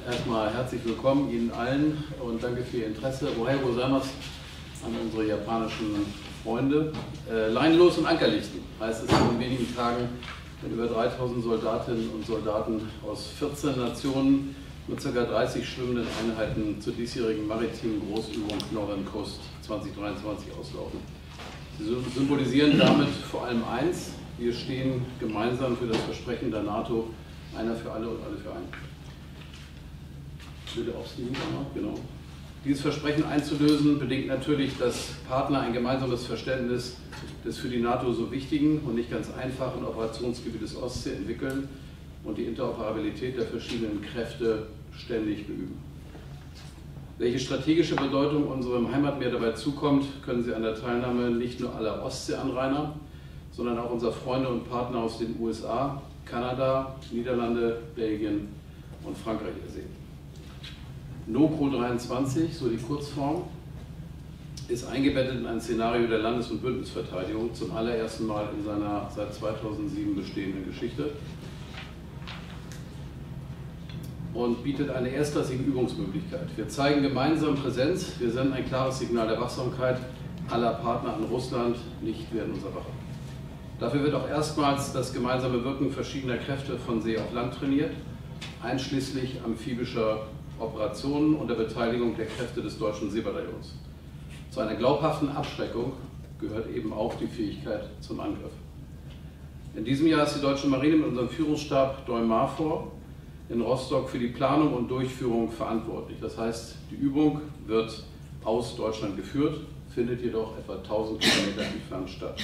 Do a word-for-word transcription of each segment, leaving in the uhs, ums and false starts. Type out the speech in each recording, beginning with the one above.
Erstmal herzlich willkommen Ihnen allen und danke für Ihr Interesse. Ohayou gozaimasu an unsere japanischen Freunde. Äh, Leinenlos und Ankerlichten heißt es in wenigen Tagen, wenn über dreitausend Soldatinnen und Soldaten aus vierzehn Nationen mit ca. dreißig schwimmenden Einheiten zur diesjährigen maritimen Großübung Northern Coast zweitausenddreiundzwanzig auslaufen. Sie symbolisieren damit vor allem eins: Wir stehen gemeinsam für das Versprechen der NATO, einer für alle und alle für einen. Bitte aufs Niveau, genau. Dieses Versprechen einzulösen bedingt natürlich, dass Partner ein gemeinsames Verständnis des für die NATO so wichtigen und nicht ganz einfachen Operationsgebietes Ostsee entwickeln und die Interoperabilität der verschiedenen Kräfte ständig beüben. Welche strategische Bedeutung unserem Heimatmeer dabei zukommt, können Sie an der Teilnahme nicht nur aller Ostseeanrainer, sondern auch unserer Freunde und Partner aus den U S A, Kanada, Niederlande, Belgien und Frankreich ersehen. NOCRO dreiundzwanzig, so die Kurzform, ist eingebettet in ein Szenario der Landes- und Bündnisverteidigung zum allerersten Mal in seiner seit zweitausendsieben bestehenden Geschichte und bietet eine erstklassige Übungsmöglichkeit. Wir zeigen gemeinsam Präsenz, wir senden ein klares Signal der Wachsamkeit aller Partner an Russland, nicht werden unser Wache. Dafür wird auch erstmals das gemeinsame Wirken verschiedener Kräfte von See auf Land trainiert, einschließlich amphibischer Operationen unter Beteiligung der Kräfte des deutschen Seebataillons. Zu einer glaubhaften Abschreckung gehört eben auch die Fähigkeit zum Angriff. In diesem Jahr ist die deutsche Marine mit unserem Führungsstab DEUMAFOR in Rostock für die Planung und Durchführung verantwortlich. Das heißt, die Übung wird aus Deutschland geführt, findet jedoch etwa tausend Kilometer entfernt statt.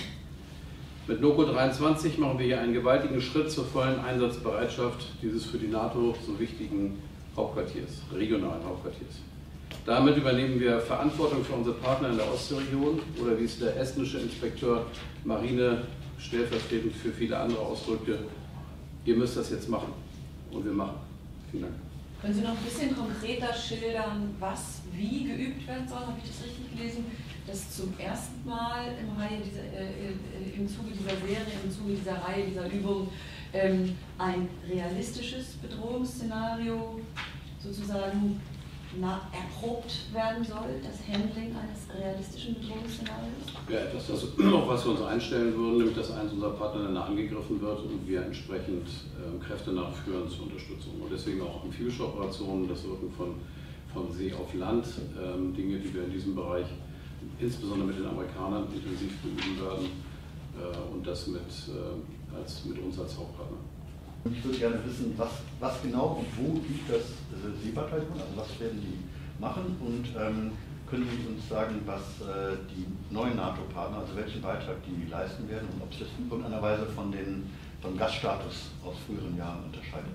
Mit NOCRO dreiundzwanzig machen wir hier einen gewaltigen Schritt zur vollen Einsatzbereitschaft dieses für die NATO so wichtigen Hauptquartiers, regionalen Hauptquartiers. Damit übernehmen wir Verantwortung für unsere Partner in der Ostseeregion oder wie es der estnische Inspekteur Marine stellvertretend für viele andere ausdrückte: Ihr müsst das jetzt machen und wir machen. Vielen Dank. Können Sie noch ein bisschen konkreter schildern, was wie geübt werden soll? Habe ich das richtig gelesen? Dass zum ersten Mal im, Reihe dieser, äh, im Zuge dieser Serie, im Zuge dieser Reihe, dieser Übung ähm, ein realistisches Bedrohungsszenario sozusagen na, erprobt werden soll, das Handling eines realistischen Bedrohungsszenarios? Ja, etwas, das, auf was wir uns einstellen würden, nämlich dass eins unserer Partnerländer angegriffen wird und wir entsprechend äh, Kräfte nachführen zur Unterstützung. Und deswegen auch amphibische Operationen, das Wirken von, von See auf Land, ähm, Dinge, die wir in diesem Bereich insbesondere mit den Amerikanern intensiv beüben werden äh, und das mit, äh, als, mit uns als Hauptpartner. Ich würde gerne wissen, was, was genau und wo liegt das äh, Seebataillon, also was werden die machen, und ähm, können Sie uns sagen, was äh, die neuen NATO-Partner, also welchen Beitrag die leisten werden und ob sich das in irgendeiner Weise von den, vom Gaststatus aus früheren Jahren unterscheidet?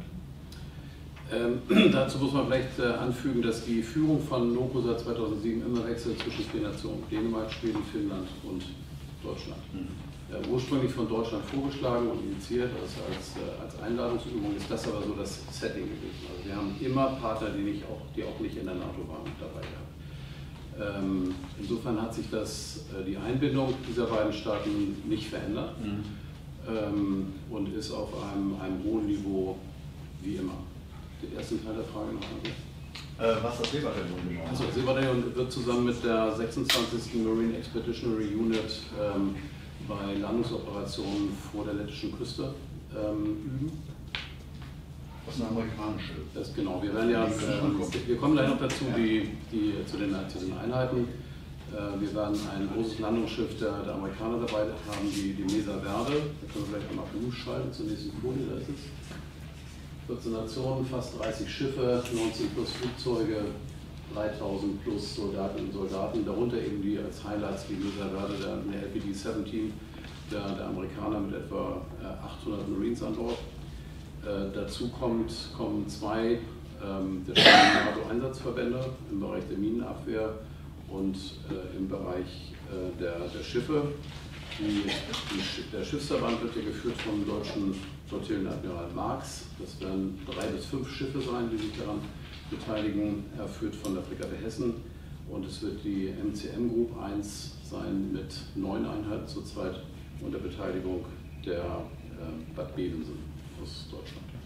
Ähm, dazu muss man vielleicht äh, anfügen, dass die Führung von NOCRO seit zweitausendsieben immer wechselt zwischen vier Nationen: Dänemark, Schweden, Finnland und Deutschland. Mhm. Äh, ursprünglich von Deutschland vorgeschlagen und initiiert als, als, äh, als Einladungsübung, ist das aber so das Setting gewesen. Also wir haben immer Partner, die, nicht auch, die auch nicht in der NATO waren, dabei gehabt. Ähm, insofern hat sich das, äh, die Einbindung dieser beiden Staaten nicht verändert mhm. ähm, und ist auf einem, einem hohen Niveau wie immer. Den ersten Teil der Frage noch an. Äh, was das Seebataillon genau? Also, das Seebataillon wird zusammen mit der sechsundzwanzigsten Marine Expeditionary Unit ähm, bei Landungsoperationen vor der lettischen Küste ähm, üben. Das ist eine amerikanische. Das, genau, wir werden ja, äh, wir kommen gleich noch dazu, die, die, zu, den, zu den Einheiten. Äh, wir werden ein großes Landungsschiff der, der Amerikaner dabei haben, die, die Mesa Verde. Da können wir vielleicht einmal umschalten zur nächsten Folie, da ist es. vierzehn Nationen, fast dreißig Schiffe, neunzehn plus Flugzeuge, dreitausend plus Soldatinnen und Soldaten, darunter eben die als Highlights die Mesa Verde, der, der L P D siebzehn, der, der Amerikaner mit etwa achthundert Marines an Bord. Äh, dazu kommt, kommen zwei ähm, der NATO-Einsatzverbände im Bereich der Minenabwehr und äh, im Bereich äh, der, der Schiffe. Die, die, der Schiffsverband wird ja geführt vom deutschen Flottillenadmiral Marx. Das werden drei bis fünf Schiffe sein, die sich daran beteiligen. Er führt von der Fregatte Hessen, und es wird die M C M Group eins sein mit neun Einheiten zurzeit unter Beteiligung der äh, Bad Bevensen aus Deutschland.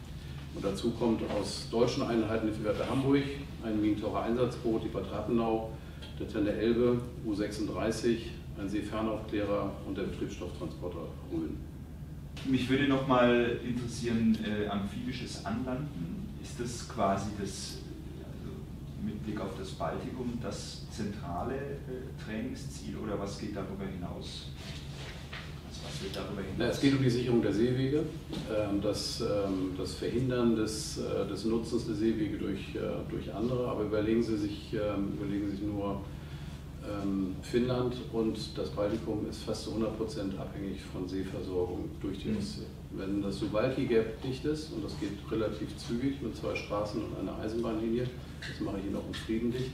Und dazu kommt aus deutschen Einheiten die Fregatte Hamburg, ein Minentaucher-Einsatzboot, die Bad Rathenau, der Tender Elbe, U sechsunddreißig, ein Seefernaufklärer und der Betriebsstofftransporter Rhön. Mich würde noch mal interessieren, äh, amphibisches Anlanden, ist das quasi das, also mit Blick auf das Baltikum, das zentrale äh, Trainingsziel oder was geht darüber hinaus? Also was wird darüber hinaus? Na, es geht um die Sicherung der Seewege, ähm, das, ähm, das Verhindern des, äh, des Nutzens der Seewege durch, äh, durch andere, aber überlegen Sie sich, ähm, überlegen Sie sich nur, ähm, Finnland und das Baltikum ist fast zu hundert Prozent abhängig von Seeversorgung durch die Ostsee. Wenn das Suwalki Gap dicht ist, und das geht relativ zügig mit zwei Straßen und einer Eisenbahnlinie, das mache ich Ihnen auch im Frieden dicht,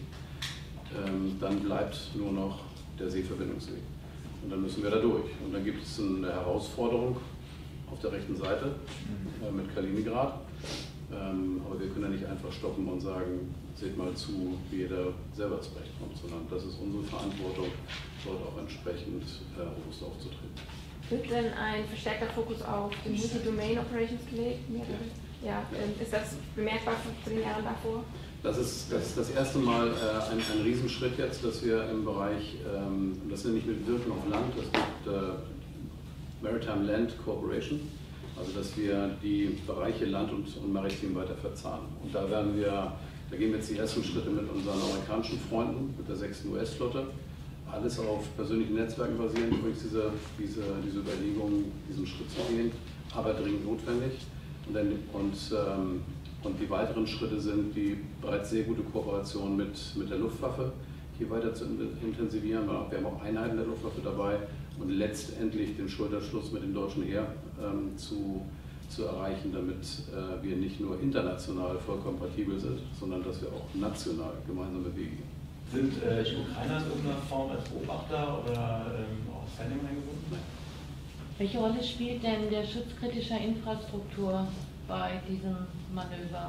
ähm, dann bleibt nur noch der Seeverbindungsweg. Und dann müssen wir da durch. Und dann gibt es eine Herausforderung auf der rechten Seite äh, mit Kaliningrad. Ähm, aber wir können ja nicht einfach stoppen und sagen, seht mal zu, wie jeder selber zurechtkommt, sondern das ist unsere Verantwortung, dort auch entsprechend äh, robust aufzutreten. Wird denn ein verstärkter Fokus auf die Multi-Domain-Operations gelegt? Ja, ist das bemerkbar für den Jahren davor? Das ist das, ist das erste Mal äh, ein, ein Riesenschritt jetzt, dass wir im Bereich, ähm, das nenne ich mit Wirken auf Land, das gibt äh, Maritime Land Cooperation, also dass wir die Bereiche Land und, und Maritim weiter verzahnen. Und da werden wir, da gehen wir jetzt die ersten Schritte mit unseren amerikanischen Freunden, mit der sechsten U S-Flotte. Alles auf persönlichen Netzwerken basierend, übrigens diese, diese, diese Überlegung, diesen Schritt zu gehen, aber dringend notwendig. Und, dann, und, ähm, und die weiteren Schritte sind, die bereits sehr gute Kooperation mit, mit der Luftwaffe hier weiter zu intensivieren. Wir haben auch Einheiten der Luftwaffe dabei und letztendlich den Schulterschluss mit dem deutschen Heer ähm, zu, zu erreichen, damit äh, wir nicht nur international voll kompatibel sind, sondern dass wir auch national gemeinsam bewegen. Sind äh, die Ukrainer in irgendeiner Form als Beobachter oder ähm, auch als Teilnehmer eingebunden? Welche Rolle spielt denn der Schutz kritischer Infrastruktur bei diesem Manöver?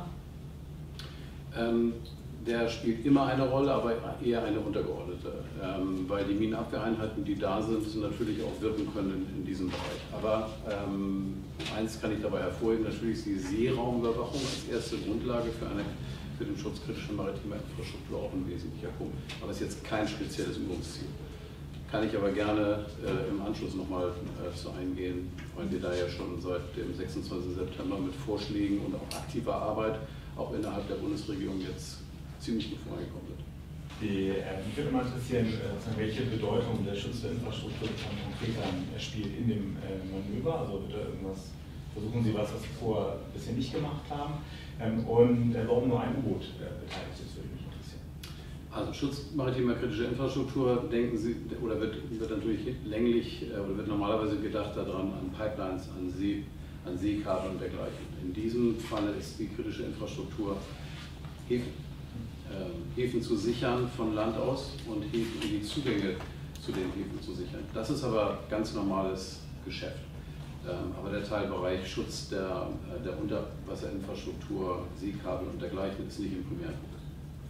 Ähm, der spielt immer eine Rolle, aber eher eine untergeordnete, ähm, weil die Minenabwehreinheiten, die da sind, natürlich auch wirken können in, in diesem Bereich. Aber ähm, eins kann ich dabei hervorheben, natürlich ist die Seeraumüberwachung als erste Grundlage für, eine, für den Schutz kritischer maritimer Infrastruktur auch ein wesentlicher Punkt. Aber es ist jetzt kein spezielles Übungsziel. Kann ich aber gerne äh, im Anschluss nochmal äh, zu eingehen, weil wir da ja schon seit dem sechsundzwanzigsten September mit Vorschlägen und auch aktiver Arbeit auch innerhalb der Bundesregierung jetzt ziemlich gut vorangekommen sind. Die, äh, mich würde mal interessieren, äh, welche Bedeutung der Schutz der Infrastruktur von konkreter spielt in dem äh, Manöver. Also wird da irgendwas, versuchen Sie was, was Sie vorher bisher nicht gemacht haben. Ähm, und äh, warum nur ein U-Boot äh, beteiligt ist, würde mich interessieren. Also Schutz maritimer kritischer Infrastruktur, denken Sie, oder wird, wird natürlich länglich, äh, oder wird normalerweise gedacht daran an Pipelines, an See, an Seekabel und dergleichen. In diesem Falle ist die kritische Infrastruktur Häfen. Häfen zu sichern von Land aus und Häfen, die Zugänge zu den Häfen zu sichern. Das ist aber ganz normales Geschäft. Aber der Teilbereich Schutz der, der Unterwasserinfrastruktur, Seekabel und dergleichen ist nicht im primären Fokus.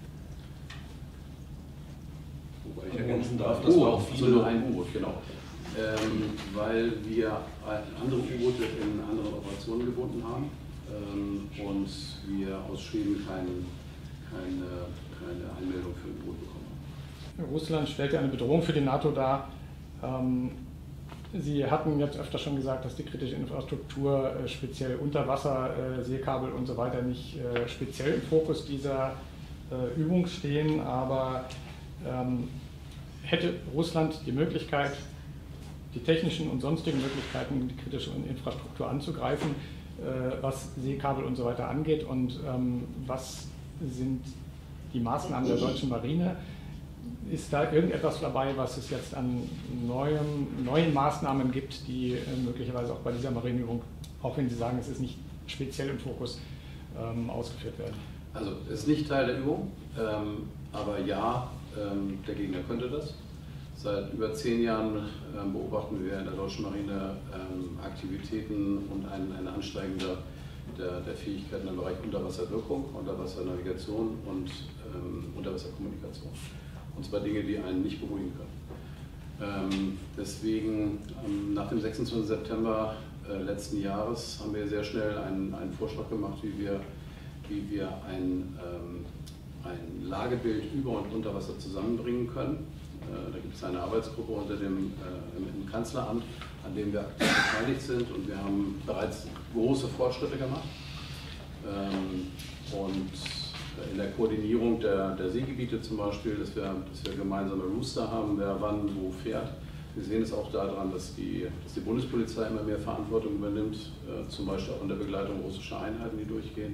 Wobei ich ergänzen darf, das war auch viele, nur ein U-Boot, genau. Ähm, weil wir andere U-Boote in anderen Operationen gebunden haben ähm, und wir aus Schweden keinen Keine, keine Einmeldung für ein Boot bekommen. Russland stellt ja eine Bedrohung für die NATO dar. Sie hatten jetzt öfter schon gesagt, dass die kritische Infrastruktur speziell Unterwasser, Seekabel und so weiter nicht speziell im Fokus dieser Übung stehen, aber hätte Russland die Möglichkeit, die technischen und sonstigen Möglichkeiten, die kritische Infrastruktur anzugreifen, was Seekabel und so weiter angeht, und was sind die Maßnahmen der deutschen Marine? Ist da irgendetwas dabei, was es jetzt an neuem, neuen Maßnahmen gibt, die äh, möglicherweise auch bei dieser Marineübung, auch wenn Sie sagen, es ist nicht speziell im Fokus, ähm, ausgeführt werden? Also es ist nicht Teil der Übung, ähm, aber ja, ähm, der Gegner könnte das. Seit über zehn Jahren ähm, beobachten wir in der deutschen Marine ähm, Aktivitäten und ein, eine ansteigende Der, der Fähigkeiten im Bereich Unterwasserwirkung, Unterwassernavigation und ähm, Unterwasserkommunikation. Und zwar Dinge, die einen nicht beruhigen können. Ähm, deswegen ähm, nach dem sechsundzwanzigsten September äh, letzten Jahres haben wir sehr schnell einen, einen Vorschlag gemacht, wie wir, wie wir ein, ähm, ein Lagebild über und unter Wasser zusammenbringen können. Äh, da gibt es eine Arbeitsgruppe unter dem äh, im, im Kanzleramt, an dem wir aktiv beteiligt sind, und wir haben bereits große Fortschritte gemacht. Ähm, und in der Koordinierung der, der Seegebiete zum Beispiel, dass wir, dass wir gemeinsame Rooster haben, wer wann wo fährt. Wir sehen es auch daran, dass die, dass die Bundespolizei immer mehr Verantwortung übernimmt, äh, zum Beispiel auch in der Begleitung russischer Einheiten, die durchgehen.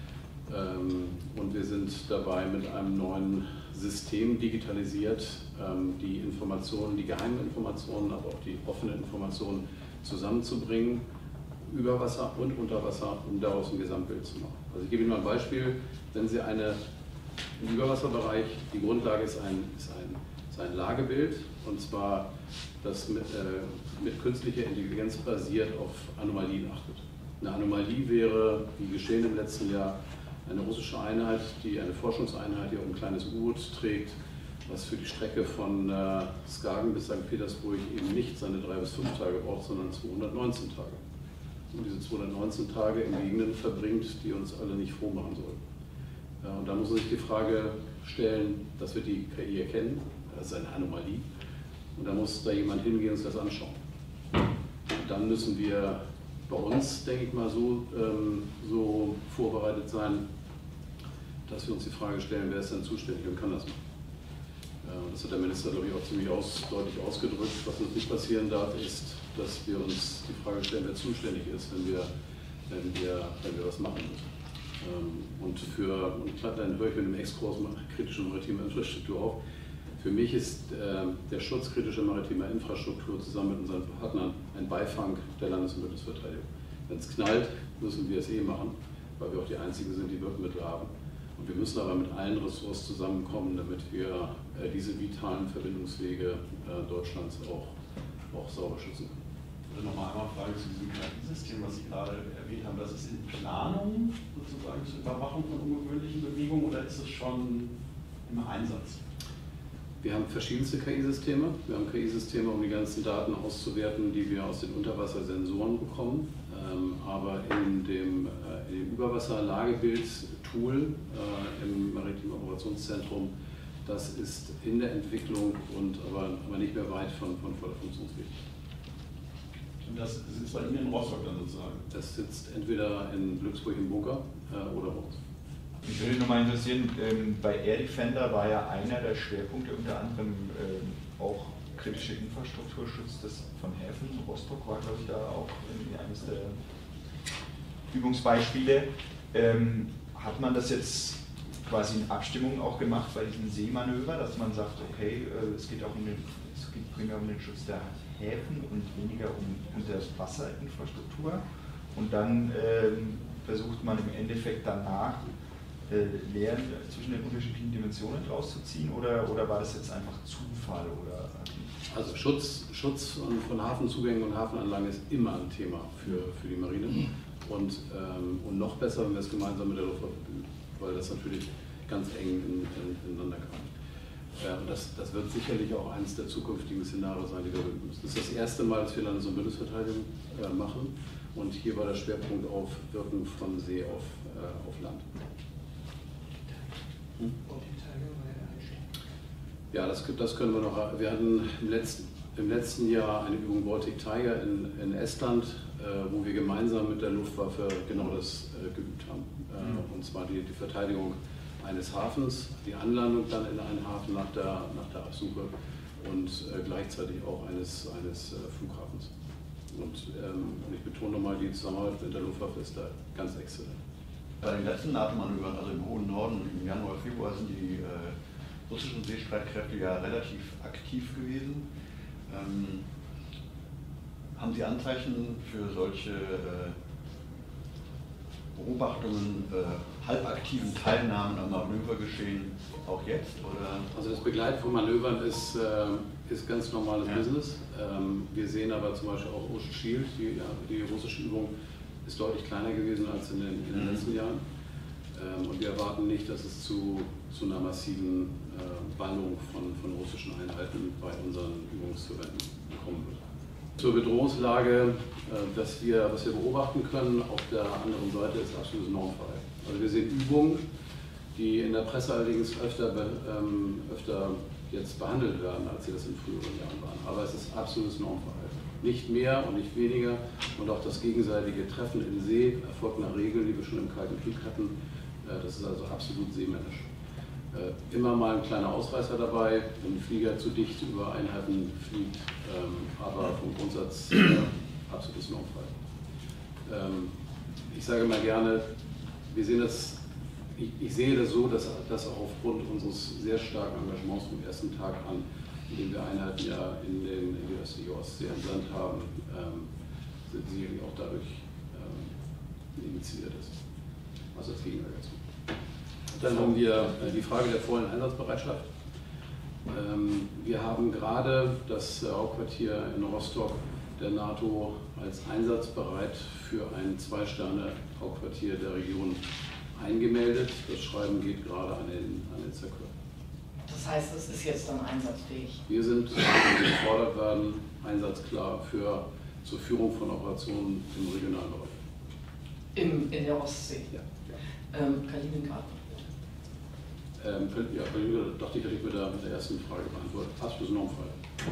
Ähm, und wir sind dabei, mit einem neuen System digitalisiert, ähm, die Informationen, die geheimen Informationen, aber auch die offenen Informationen zusammenzubringen, über Wasser und unter Wasser, um daraus ein Gesamtbild zu machen. Also ich gebe Ihnen mal ein Beispiel. Wenn Sie eine, im Überwasserbereich, die Grundlage ist ein, ist ein, ist ein Lagebild, und zwar das mit, äh, mit künstlicher Intelligenz basiert auf Anomalien achtet. Eine Anomalie wäre, wie geschehen im letzten Jahr, eine russische Einheit, die eine Forschungseinheit, die auch ein kleines U-Boot trägt, was für die Strecke von äh, Skagen bis Sankt Petersburg eben nicht seine drei bis fünf Tage braucht, sondern zweihundertneunzehn Tage. Und diese zweihundertneunzehn Tage in Gegenden verbringt, die uns alle nicht froh machen sollen. Ja, und da muss man sich die Frage stellen, dass wir die K I erkennen, das ist eine Anomalie, und da muss da jemand hingehen und sich das anschauen. Und dann müssen wir bei uns, denke ich mal, so, ähm, so vorbereitet sein, dass wir uns die Frage stellen, wer ist denn zuständig und kann das machen. Äh, das hat der Minister, glaube ich, auch ziemlich aus, deutlich ausgedrückt. Was uns nicht passieren darf, ist, dass wir uns die Frage stellen, wer zuständig ist, wenn wir, wenn wir, wenn wir was machen müssen. Und für, und dann höre ich mit dem Exkurs kritische maritime Infrastruktur auf. Für mich ist äh, der Schutz kritischer maritimer Infrastruktur zusammen mit unseren Partnern ein Beifang der Landes- und Bündnisverteidigung. Wenn es knallt, müssen wir es eh machen, weil wir auch die Einzigen sind, die Wirkmittel haben. Und wir müssen aber mit allen Ressorts zusammenkommen, damit wir äh, diese vitalen Verbindungswege äh, Deutschlands auch, auch sauber schützen können. Also nochmal einmal Frage zu diesem K I-System, was Sie gerade erwähnt haben. Das ist in Planung sozusagen zur Überwachung von ungewöhnlichen Bewegungen, oder ist es schon im Einsatz? Wir haben verschiedenste K I-Systeme. Wir haben K I-Systeme, um die ganzen Daten auszuwerten, die wir aus den Unterwassersensoren bekommen. Ähm, aber in dem, äh, in dem Überwasser-Lagebild-Tool äh, im Maritimen Operationszentrum, das ist in der Entwicklung, und aber, aber nicht mehr weit von, von voller Funktionsfähigkeit. Und das sitzt bei Ihnen in Rostock dann sozusagen? Das sitzt entweder in Glücksburg im Bunker äh, oder bei uns. Mich würde nochmal interessieren, ähm, bei Air Defender war ja einer der Schwerpunkte unter anderem ähm, auch kritische Infrastrukturschutz des, von Häfen. Rostock war, glaube ich, da auch irgendwie eines der Übungsbeispiele. Ähm, hat man das jetzt quasi in Abstimmung auch gemacht bei diesem Seemanöver, dass man sagt, okay, äh, es geht auch um den, es geht primär um den Schutz der Häfen und weniger um, um der Wasserinfrastruktur, und dann ähm, versucht man im Endeffekt danach äh, Lehren zwischen den unterschiedlichen Dimensionen rauszuziehen, oder, oder war das jetzt einfach Zufall? Oder? Also Schutz, Schutz von Hafenzugängen und Hafenanlagen ist immer ein Thema für, für die Marine, und, ähm, und noch besser, wenn wir es gemeinsam mit der Luftwaffe üben, weil das natürlich ganz eng in, in, ineinander greift. Und das, das wird sicherlich auch eines der zukünftigen Szenarien sein, die wir üben müssen. Das ist das erste Mal, dass wir Landes- und Bündnisverteidigung äh, machen, und hier war der Schwerpunkt auf Wirken von See auf, äh, auf Land. Hm? Ja, das, das können wir noch. Wir hatten im letzten, im letzten Jahr eine Übung Baltic Tiger in, in Estland, äh, wo wir gemeinsam mit der Luftwaffe genau das äh, geübt haben. Äh, mhm. Und zwar die, die Verteidigung eines Hafens, die Anlandung dann in einen Hafen nach der, nach der Absuche, und äh, gleichzeitig auch eines, eines äh, Flughafens. Und ähm, ich betone nochmal, die Zusammenarbeit mit der Luftwaffe ist da ganz exzellent. Bei den letzten NATO-Manövern, also im hohen Norden, im Januar, Februar, sind die äh, russischen Seestreitkräfte ja relativ aktiv gewesen. Ähm, haben Sie Anzeichen für solche äh, Beobachtungen, äh, halbaktiven Teilnahmen am Manövergeschehen auch jetzt? Oder? Also das Begleiten von Manövern ist, äh, ist ganz normales ja. Business. Ähm, wir sehen aber zum Beispiel auch Ocean Shield, die, ja, die russische Übung ist deutlich kleiner gewesen als in den, in den mhm. letzten Jahren. Ähm, und wir erwarten nicht, dass es zu, zu einer massiven äh, Ballung von, von russischen Einheiten bei unseren Übungsverbänden kommen wird. Zur Bedrohungslage, dass wir, was wir beobachten können, auf der anderen Seite ist absolut normfrei. Also wir sehen Übungen, die in der Presse allerdings öfter, ähm, öfter jetzt behandelt werden, als sie das in früheren Jahren waren. Aber es ist absolutes Normverhalten. Nicht mehr und nicht weniger. Und auch das gegenseitige Treffen in See erfolgt nach Regeln, die wir schon im Kalten Krieg hatten. Das ist also absolut seemännisch. Immer mal ein kleiner Ausreißer dabei, wenn ein Flieger zu dicht über Einheiten fliegt, aber vom Grundsatz absolutes Normverhalten. Ich sage mal gerne, wir sehen das, ich, ich sehe das so, dass das auch aufgrund unseres sehr starken Engagements vom ersten Tag an, in dem wir Einheiten ja in, den, in die östliche Ostsee entsandt haben, ähm, sind sicherlich auch dadurch ähm, initiiert ist. Also als Gegenwehr dazu. Dann haben wir die Frage der vollen Einsatzbereitschaft. Ähm, wir haben gerade das Hauptquartier in Rostock der NATO als einsatzbereit für ein Zwei-Sterne-Hauptquartier der Region eingemeldet. Das Schreiben geht gerade an den, an den Zirkel. Das heißt, es ist jetzt dann einsatzfähig? Wir sind, wenn wir gefordert werden, einsatzklar für, zur Führung von Operationen im regionalen Bereich. Im, in der Ostsee? Ja. ja. Ähm, Kaliningrad? Ähm, ja, Kaliningrad dachte ich, hätte ich mit der, mit der ersten Frage beantwortet. Absolut normfrei.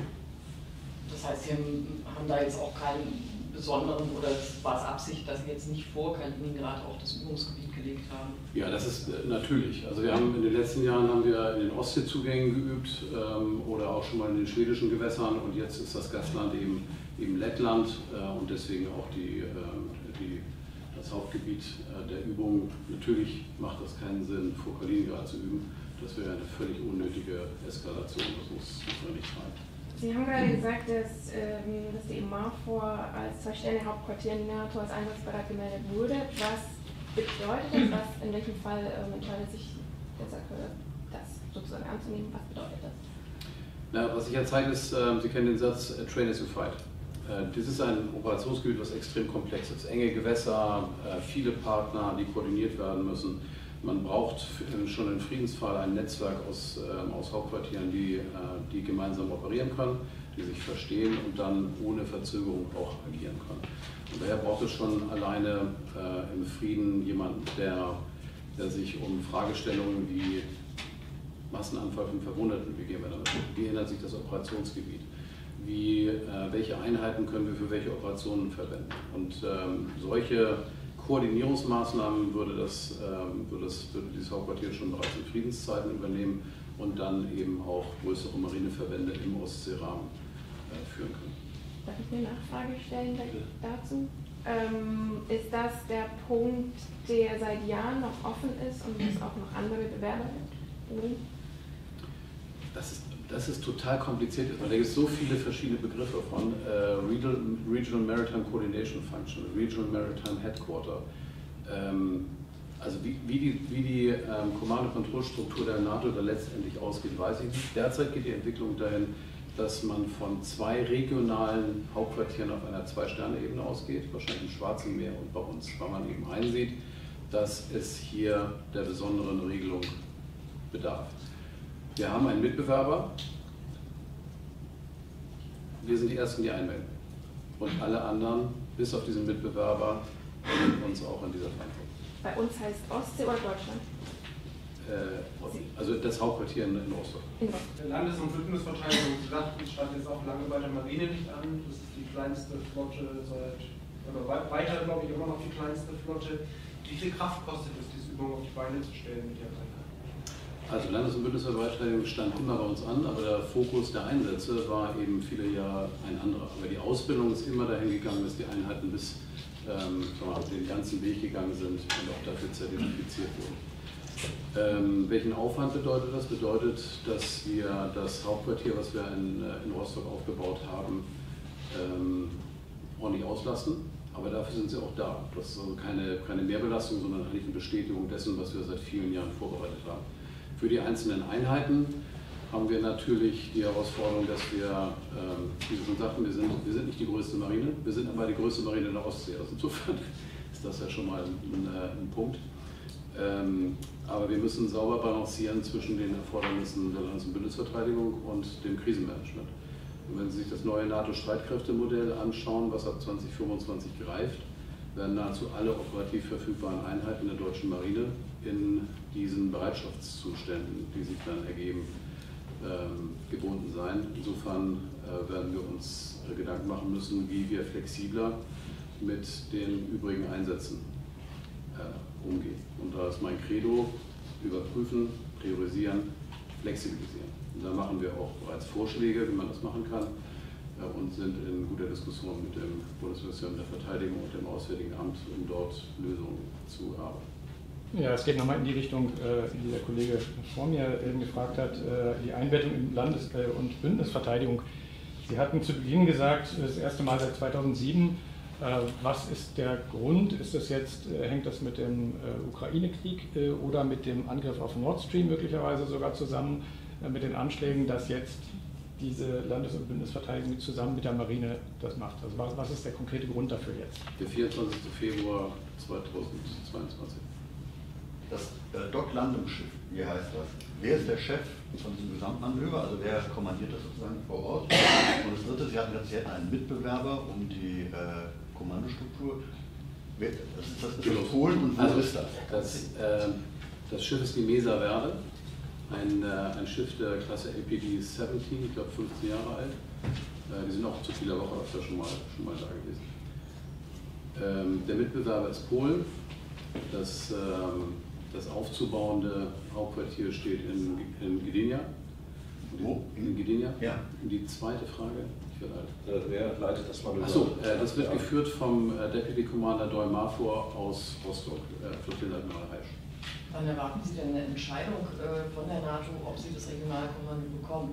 Das heißt, Sie haben da jetzt auch keinen besonderen, oder war es Absicht, dass Sie jetzt nicht vor Kaliningrad auch das Übungsgebiet gelegt haben? Ja, das ist äh, natürlich. Also wir haben in den letzten Jahren haben wir in den Ostseezugängen geübt ähm, oder auch schon mal in den schwedischen Gewässern und jetzt ist das Gastland eben, eben Lettland äh, und deswegen auch die, äh, die, das Hauptgebiet äh, der Übung. Natürlich macht das keinen Sinn, vor Kaliningrad zu üben. Das wäre eine völlig unnötige Eskalation, das muss, muss man nicht sein. Sie haben gerade gesagt, dass, ähm, dass die MAFOR als Zwei-Sterne-Hauptquartier in NATO als einsatzbereit gemeldet wurde. Was bedeutet das? Was, in welchem Fall ähm, entscheidet sich der Sache, das sozusagen anzunehmen? Was bedeutet das? Na, was ich ja zeige, ist, äh, Sie kennen den Satz, uh, Train as you fight. Äh, das ist ein Operationsgebiet, was extrem komplex ist. Enge Gewässer, äh, viele Partner, die koordiniert werden müssen. Man braucht schon im Friedensfall ein Netzwerk aus, äh, aus Hauptquartieren, die, äh, die gemeinsam operieren können, die sich verstehen und dann ohne Verzögerung auch agieren können. Und daher braucht es schon alleine äh, im Frieden jemanden, der, der sich um Fragestellungen wie Massenanfall von Verwundeten, wie gehen wir damit um? Wie ändert sich das Operationsgebiet? Wie, äh, welche Einheiten können wir für welche Operationen verwenden? Und ähm, solche Koordinierungsmaßnahmen würde, das, ähm, würde, das, würde dieses Hauptquartier schon bereits in Friedenszeiten übernehmen und dann eben auch größere Marineverbände im Ostseerahmen äh, führen können. Darf ich eine Nachfrage stellen dazu? Ähm, ist das der Punkt, der seit Jahren noch offen ist und es auch noch andere Bewerber gibt? Das ist, das ist total kompliziert, weil da gibt es so viele verschiedene Begriffe von äh, Regional, Regional Maritime Coordination Function, Regional Maritime Headquarter. Ähm, also wie, wie die, wie die ähm, Kommando-Kontrollstruktur der NATO da letztendlich ausgeht, weiß ich nicht. Derzeit geht die Entwicklung dahin, dass man von zwei regionalen Hauptquartieren auf einer Zwei-Sterne-Ebene ausgeht, wahrscheinlich im Schwarzen Meer und bei uns, weil man eben einsieht, dass es hier der besonderen Regelung bedarf. Wir haben einen Mitbewerber, wir sind die Ersten, die einmelden. Und alle anderen, bis auf diesen Mitbewerber, melden uns auch in dieser Verantwortung. Bei uns heißt Ostsee oder Deutschland? Äh, also das Hauptquartier in, in Rostock. In Rostock. Der Landes- und Bündnisverteidigung stand jetzt auch lange bei der Marine nicht an. Das ist die kleinste Flotte seit, oder weiter glaube ich immer noch die kleinste Flotte. Wie viel Kraft kostet es, diese Übung auf die Beine zu stellen mit der Einheit? Also Landes- und Bündnisverteidigung stand immer bei uns an, aber der Fokus der Einsätze war eben viele Jahre ein anderer. Aber die Ausbildung ist immer dahin gegangen, dass die Einheiten bis ähm, mal, den ganzen Weg gegangen sind und auch dafür zertifiziert wurden. Ähm, welchen Aufwand bedeutet das? Bedeutet, dass wir das Hauptquartier, was wir in, in Rostock aufgebaut haben, ähm, ordentlich auslasten. Aber dafür sind sie auch da. Das ist also keine, keine Mehrbelastung, sondern eigentlich eine Bestätigung dessen, was wir seit vielen Jahren vorbereitet haben. Für die einzelnen Einheiten haben wir natürlich die Herausforderung, dass wir, ähm, wie Sie schon sagten, wir sind, wir sind nicht die größte Marine, wir sind aber die größte Marine in der Ostsee. Also insofern ist das ja schon mal ein, ein Punkt. Ähm, aber wir müssen sauber balancieren zwischen den Erfordernissen der Landes- und Bündnisverteidigung und dem Krisenmanagement. Und wenn Sie sich das neue NATO-Streitkräftemodell anschauen, was ab zweitausendfünfundzwanzig greift, werden nahezu alle operativ verfügbaren Einheiten der deutschen Marine in diesen Bereitschaftszuständen, die sich dann ergeben, ähm, gebunden sein. Insofern äh, werden wir uns äh, Gedanken machen müssen, wie wir flexibler mit den übrigen Einsätzen äh, umgehen. Und da ist mein Credo: überprüfen, priorisieren, flexibilisieren. Und da machen wir auch bereits Vorschläge, wie man das machen kann, äh, und sind in guter Diskussion mit dem Bundesministerium der Verteidigung und dem Auswärtigen Amt, um dort Lösungen zu erarbeiten. Ja, es geht nochmal in die Richtung, die der Kollege vor mir gefragt hat, die Einbettung in Landes- und Bündnisverteidigung. Sie hatten zu Beginn gesagt, das erste Mal seit zweitausendsieben. Was ist der Grund? Ist das jetzt, hängt das mit dem Ukraine-Krieg oder mit dem Angriff auf Nord Stream möglicherweise sogar zusammen, mit den Anschlägen, dass jetzt diese Landes- und Bündnisverteidigung zusammen mit der Marine das macht? Also was ist der konkrete Grund dafür jetzt? Der vierundzwanzigste Februar zweitausendzweiundzwanzig. Das äh, Docklandungsschiff, wie heißt das? Wer ist der Chef von diesem Gesamtmanöver? Also wer kommandiert das sozusagen vor Ort? Und das dritte, Sie hatten gesagt, Sie hätten einen Mitbewerber um die äh, Kommandostruktur. Wer, das ist das, ist das Polen und wo also, ist das? Das, äh, das Schiff ist die Mesa Verde, ein, äh, ein Schiff der Klasse L P D siebzehn, ich glaube fünfzehn Jahre alt. Äh, die sind auch zu vieler Woche öfter schon mal, schon mal da gewesen. Ähm, der Mitbewerber ist Polen. Das, ähm, das aufzubauende Hauptquartier steht in, in Gdynia. Wo? In Gdynia. Ja. Und die zweite Frage, ich werde alt. Äh, wer leitet das Manöver? Achso, äh, das wird ja geführt vom äh, Deputy Commander Doyle Marfor aus Rostock, äh, Flottillenadmiral Heisch. Wann erwarten Sie denn eine Entscheidung äh, von der NATO, ob Sie das Regionalkommando bekommen?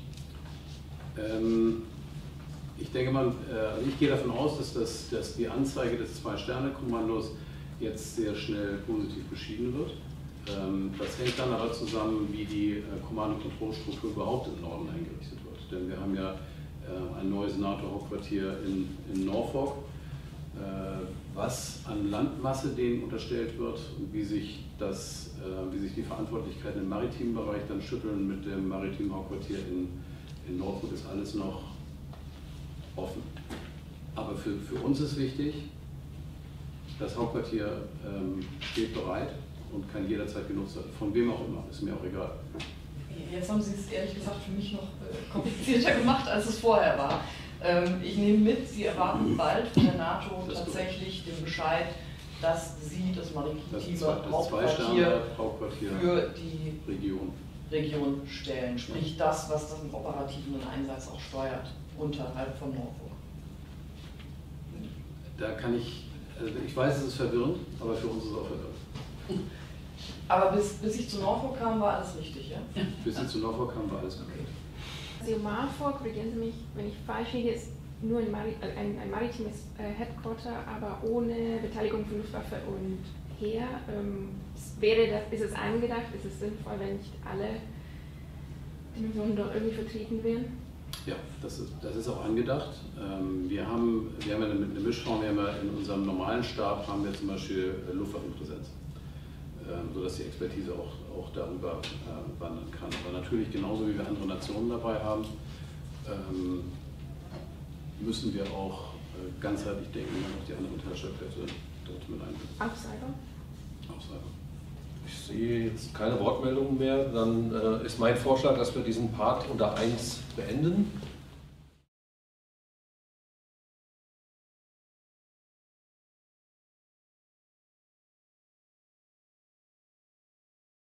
Ähm, ich denke mal, äh, also ich gehe davon aus, dass, das, dass die Anzeige des Zwei-Sterne-Kommandos jetzt sehr schnell positiv beschieden wird. Ähm, das hängt dann aber zusammen, wie die äh, Kommando-Kontrollstruktur überhaupt im Norden eingerichtet wird. Denn wir haben ja äh, ein neues NATO-Hauptquartier in, in Norfolk, äh, was an Landmasse denen unterstellt wird und wie sich, das, äh, wie sich die Verantwortlichkeiten im maritimen Bereich dann schütteln mit dem maritimen Hauptquartier in, in Norfolk, ist alles noch offen. Aber für, für uns ist wichtig, das Hauptquartier ähm, steht bereit und kann jederzeit genutzt werden. Von wem auch immer, ist mir auch egal. Jetzt haben Sie es ehrlich gesagt für mich noch äh, komplizierter gemacht, als es vorher war. Ähm, ich nehme mit, Sie erwarten bald von der NATO Das tatsächlich den Bescheid, dass Sie das maritime Das Hauptquartier Hauptquartier für die Region. Region stellen. Sprich das, was das im operativen Einsatz auch steuert, unterhalb von Norfolk. Da kann ich, also ich weiß, es ist verwirrend, aber für uns ist es auch verwirrend. Aber bis, bis ich zu Norfolk kam, war alles richtig, ja? Bis ich zu Norfolk kam, war alles gut. Also Marfor, korrigieren Sie mich, wenn ich falsch liege, ist nur ein, Mari ein, ein maritimes äh, Headquarter, aber ohne Beteiligung von Luftwaffe und Heer. Ähm, wäre das, ist es angedacht, ist es sinnvoll, wenn nicht alle Dimensionen dort irgendwie vertreten wären? Ja, das ist, das ist auch angedacht. Ähm, wir, haben, wir haben ja eine, eine Mischform, wir haben ja in unserem normalen Stab haben wir zum Beispiel Luftwaffenpräsenz, ähm, sodass die Expertise auch, auch darüber äh, wandern kann. Aber natürlich, genauso wie wir andere Nationen dabei haben, ähm, müssen wir auch äh, ganzheitlich denken und auch die anderen Teilstreitkräfte dort mit einbinden. Auch Cyber? Auch Cyber. Ich sehe jetzt keine Wortmeldungen mehr. Dann äh, ist mein Vorschlag, dass wir diesen Part unter eins beenden.